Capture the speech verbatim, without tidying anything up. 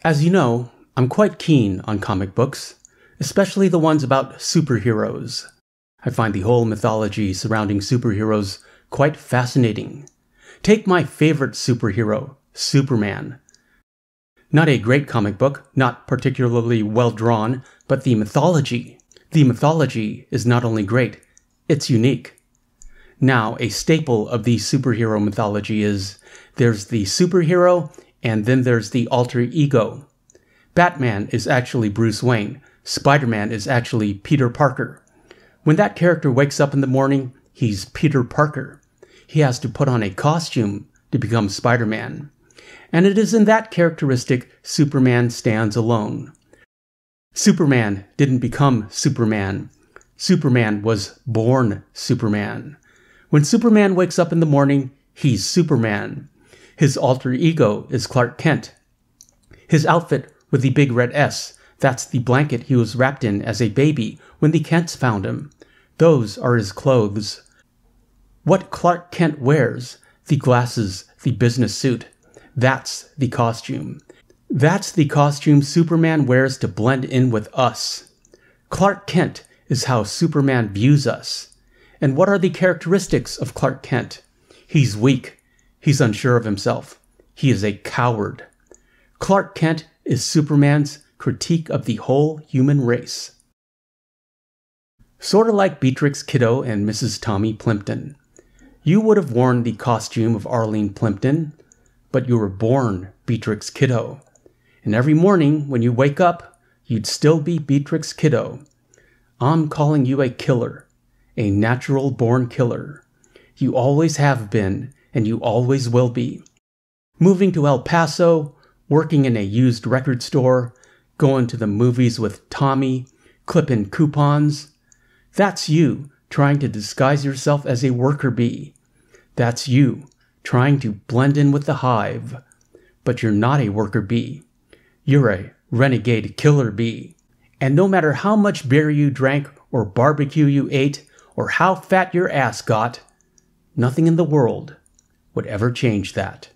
As you know, I'm quite keen on comic books, especially the ones about superheroes. I find the whole mythology surrounding superheroes quite fascinating. Take my favorite superhero, Superman. Not a great comic book, not particularly well drawn, but the mythology. The mythology is not only great, it's unique. Now, a staple of the superhero mythology is there's the superhero and then there's the alter ego. Batman is actually Bruce Wayne. Spider-Man is actually Peter Parker. When that character wakes up in the morning, he's Peter Parker. He has to put on a costume to become Spider-Man. And it is in that characteristic Superman stands alone. Superman didn't become Superman. Superman was born Superman. When Superman wakes up in the morning, he's Superman. His alter ego is Clark Kent. His outfit with the big red S, that's the blanket he was wrapped in as a baby when the Kents found him. Those are his clothes. What Clark Kent wears, the glasses, the business suit, that's the costume. That's the costume Superman wears to blend in with us. Clark Kent is how Superman views us. And what are the characteristics of Clark Kent? He's weak. He's unsure of himself. He is a coward. Clark Kent is Superman's critique of the whole human race. Sort of like Beatrix Kiddo and Missus Tommy Plimpton. You would have worn the costume of Arlene Plimpton, but you were born Beatrix Kiddo. And every morning when you wake up, you'd still be Beatrix Kiddo. I'm calling you a killer, a natural-born killer. You always have been, and you always will be. Moving to El Paso, working in a used record store, going to the movies with Tommy, clipping coupons. That's you trying to disguise yourself as a worker bee. That's you trying to blend in with the hive. But you're not a worker bee. You're a renegade killer bee. And no matter how much beer you drank or barbecue you ate or how fat your ass got, nothing in the world would ever change that.